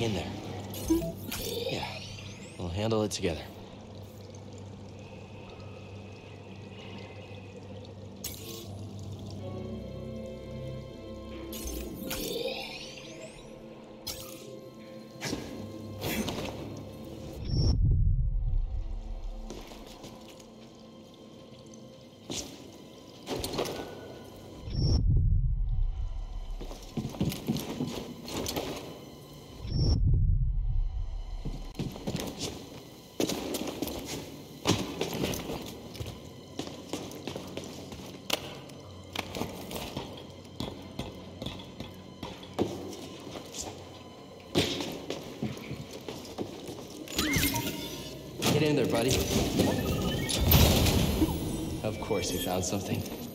in there. Yeah, we'll handle it together. Get in there, buddy. Of course you found something.